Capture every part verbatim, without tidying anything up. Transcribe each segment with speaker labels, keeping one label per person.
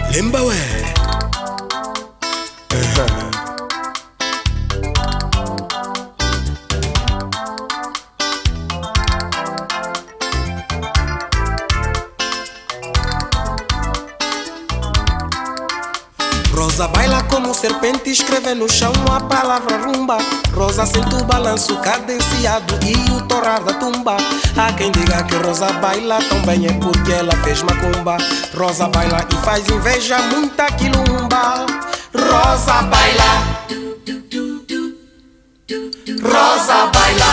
Speaker 1: Lemba we. Rosa baila como serpente, escreve no chão a palavra rumba. Rosa sente o balanço cadenciado e o torrar da tumba. Há quem diga que Rosa baila tão bem é porque ela fez macumba. Rosa baila e faz inveja muita quilumba. Rosa baila, Rosa baila,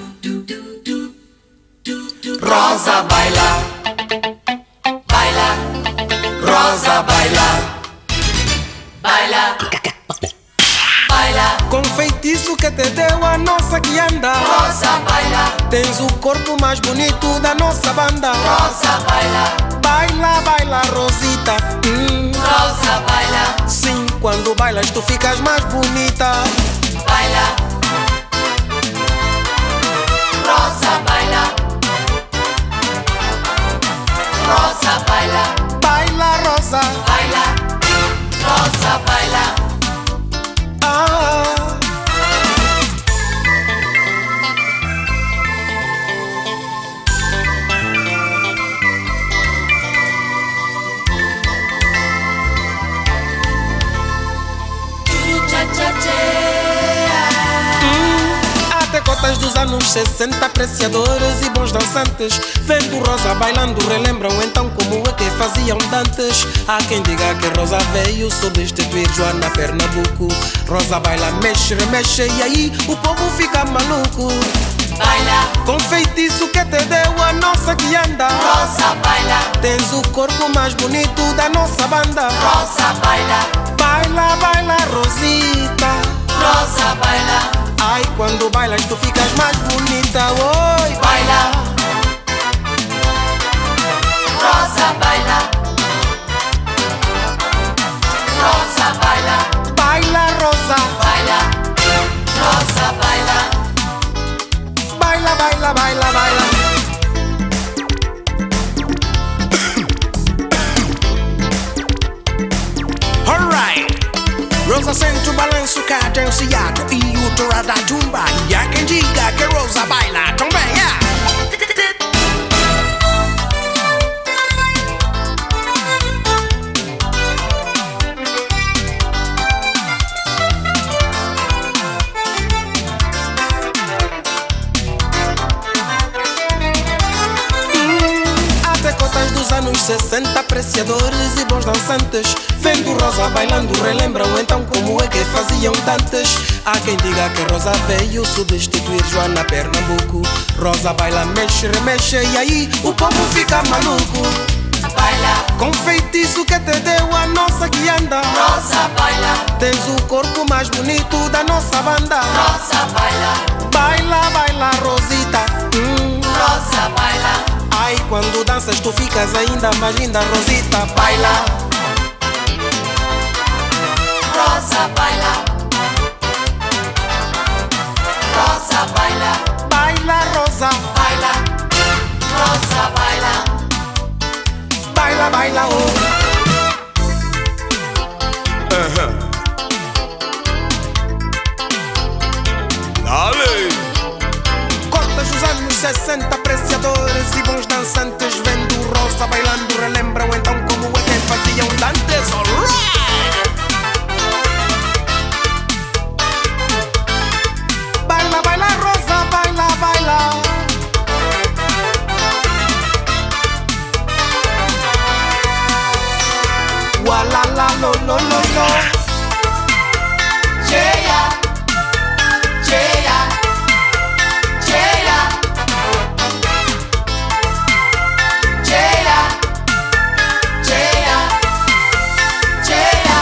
Speaker 1: Rosa baila, baila, Rosa baila. Baila, baila, com feitiço que te deu a nossa que anda.
Speaker 2: Rosa baila,
Speaker 1: tens o corpo mais bonito da nossa banda.
Speaker 2: Rosa baila,
Speaker 1: baila, baila, Rosita. hum.
Speaker 2: Rosa baila,
Speaker 1: sim, quando bailas tu ficas mais bonita.
Speaker 2: Baila, Rosa baila, Rosa baila,
Speaker 1: baila, Rosa,
Speaker 2: baila, Rosa baila.
Speaker 1: ah. Até cotas dos anos sessenta, apreciadores e bons dançantes, vendo Rosa bailando relembram então como é que faziam dantes. Há quem diga que Rosa veio substituir Joana Pernambuco. Rosa baila, mexe, remexe e aí o povo fica maluco.
Speaker 2: Baila,
Speaker 1: com feitiço que te deu a nossa que anda.
Speaker 2: Rosa baila,
Speaker 1: tens o corpo mais bonito da nossa banda.
Speaker 2: Rosa baila,
Speaker 1: baila, baila, Rosita.
Speaker 2: Rosa baila,
Speaker 1: ai, quando bailas tu ficas mais bonita. Oi,
Speaker 2: baila, Rosa baila, Rosa baila,
Speaker 1: baila, Rosa,
Speaker 2: baila, Rosa baila,
Speaker 1: baila, baila, baila, baila. Alright, Rosa sente o balanço cadenciado e o torrar da tumba. E há quem diga que Rosa baila também, yeah. Dos anos sessenta, apreciadores e bons dançantes, vendo Rosa bailando relembram então como é que faziam dantes. Há quem diga que Rosa veio substituir Joana Pernambuco. Rosa baila, mexe, remexe e aí o povo fica maluco.
Speaker 2: Baila,
Speaker 1: com feitiço que te deu a nossa que anda.
Speaker 2: Rosa baila,
Speaker 1: tens o corpo mais bonito da nossa banda.
Speaker 2: Rosa baila,
Speaker 1: baila, baila, Rosita. hum.
Speaker 2: Rosa baila,
Speaker 1: ai, quando danças tu ficas ainda mais linda, Rosita. Baila,
Speaker 2: Rosa baila, Rosa baila,
Speaker 1: baila, Rosa,
Speaker 2: baila, Rosa baila,
Speaker 1: baila, baila, oh. Uh-huh. Dale. Contas dos anos sessenta, apreciadores e bons dançantes, vendo Rosa bailando relembram então como é que faziam dantes. Alright! Baila, baila, Rosa, baila, baila. Wala la lo lo lo lo.
Speaker 2: Cheia, cheia, cheia, cheia, cheia, cheia.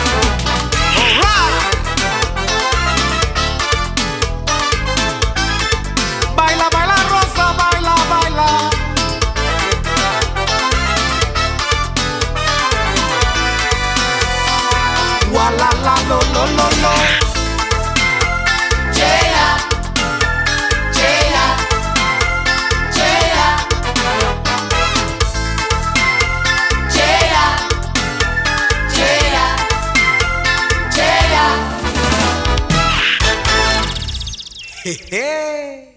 Speaker 1: Baila, baila, Rosa, baila, baila. Hehe.